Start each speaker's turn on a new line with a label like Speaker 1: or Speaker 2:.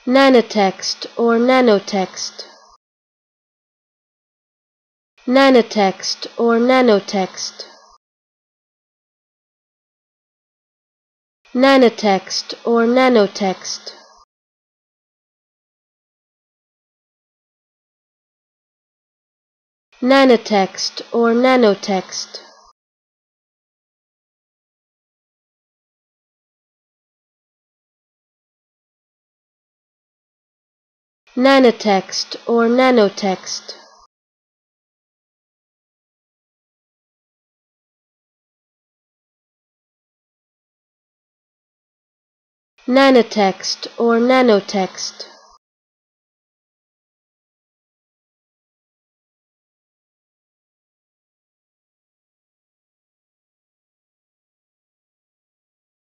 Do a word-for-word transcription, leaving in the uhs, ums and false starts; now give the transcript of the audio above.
Speaker 1: Nanotext or nanotext. Nanotext or nanotext. Nanotext or nanotext. Nanotext or nanotext. Nanotext or nanotext. Nanotext or nanotext.